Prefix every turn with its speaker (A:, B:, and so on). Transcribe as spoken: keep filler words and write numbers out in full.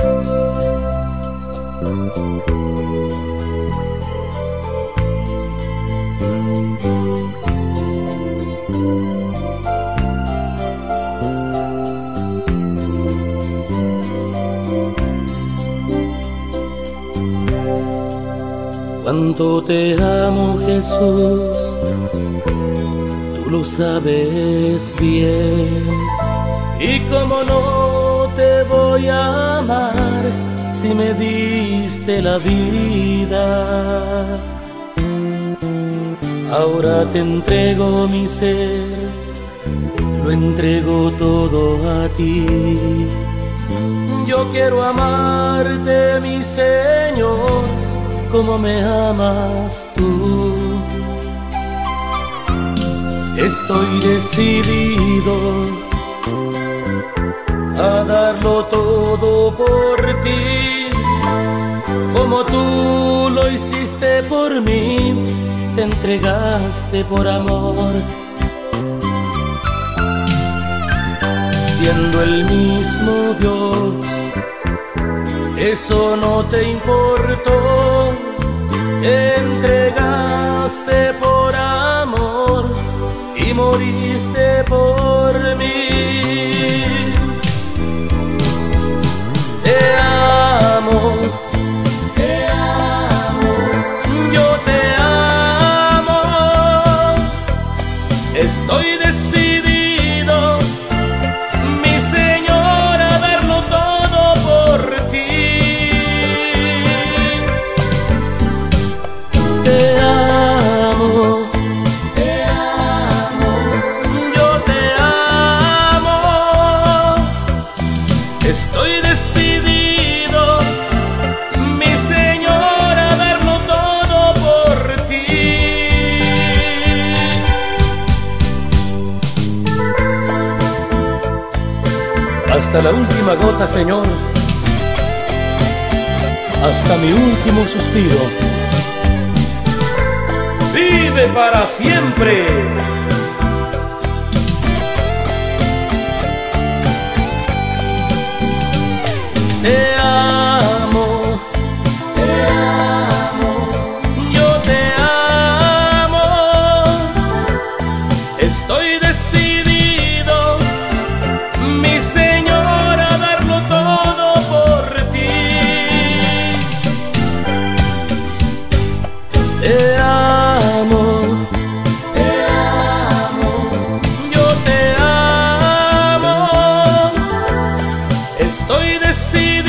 A: Cuánto te amo, Jesús, tú lo sabes bien. Y cómo no te voy a amar si me diste la vida. Ahora te entrego mi ser, lo entrego todo a ti. Yo quiero amarte, mi Señor, como me amas tú. Estoy decidido a darlo todo por ti, como tú lo hiciste por mí, te entregaste por amor. Siendo el mismo Dios, eso no te importó, te entregaste por amor y moriste por mí. Te amo, te amo, yo te amo. Estoy decidido, mi Señor, a darlo todo por ti. Te amo, te amo, yo te amo. Estoy decidido, mi Señor, a darlo todo por ti. Hasta la última gota, Señor, hasta mi último suspiro. Vive para siempre. Te amo, te amo, yo te amo. Estoy decidido, mi Señor, a darlo todo por ti. Te amo, te amo, yo te amo. Estoy decidido,